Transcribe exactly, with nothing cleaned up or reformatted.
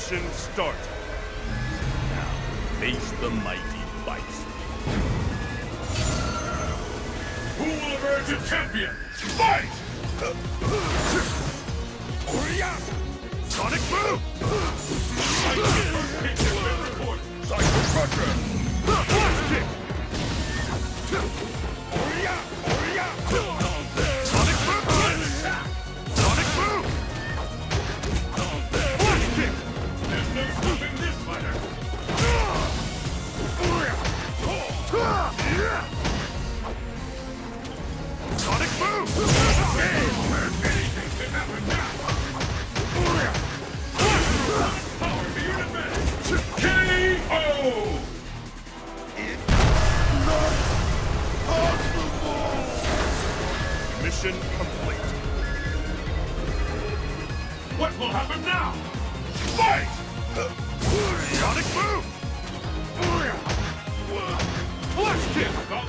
Mission start. Now, face the mighty Bison. Who will emerge a champion? Fight! Sonic Boom! Psycho Crusher! Blast Kick! Sonic Boom! Sonic Boom! Blast Kick! There's no stopping this fighter! Sonic Boom! Game where anything can happen now! Power to your advantage! K O! Mission complete. What will happen now? Fight! Sonic Boom! Blast Kick! The